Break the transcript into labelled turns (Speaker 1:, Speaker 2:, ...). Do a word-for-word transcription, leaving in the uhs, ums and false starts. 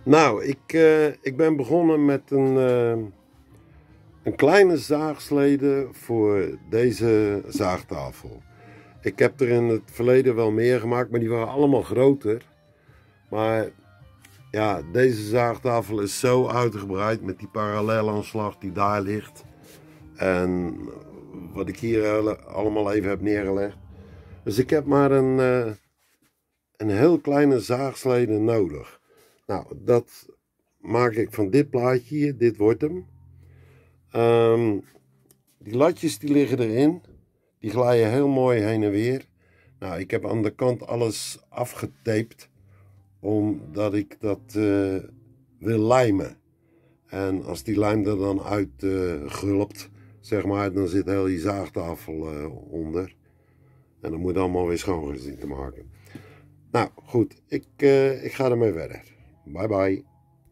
Speaker 1: Nou, ik, uh, ik ben begonnen met een, uh, een kleine zaagslede voor deze zaagtafel. Ik heb er in het verleden wel meer gemaakt, maar die waren allemaal groter. Maar ja, deze zaagtafel is zo uitgebreid met die parallelaanslag die daar ligt. En wat ik hier allemaal even heb neergelegd. Dus ik heb maar een, uh, een heel kleine zaagslede nodig. Nou, dat maak ik van dit plaatje hier. Dit wordt hem. Um, die latjes die liggen erin. Die glijden heel mooi heen en weer. Nou, ik heb aan de kant alles afgetaped. Omdat ik dat uh, wil lijmen. En als die lijm er dan uit uh, gulpt, zeg maar, dan zit heel die zaagtafel uh, onder. En dan moet allemaal weer schoon gezien te maken. Nou, goed. Ik, uh, ik ga ermee verder. Bye bye.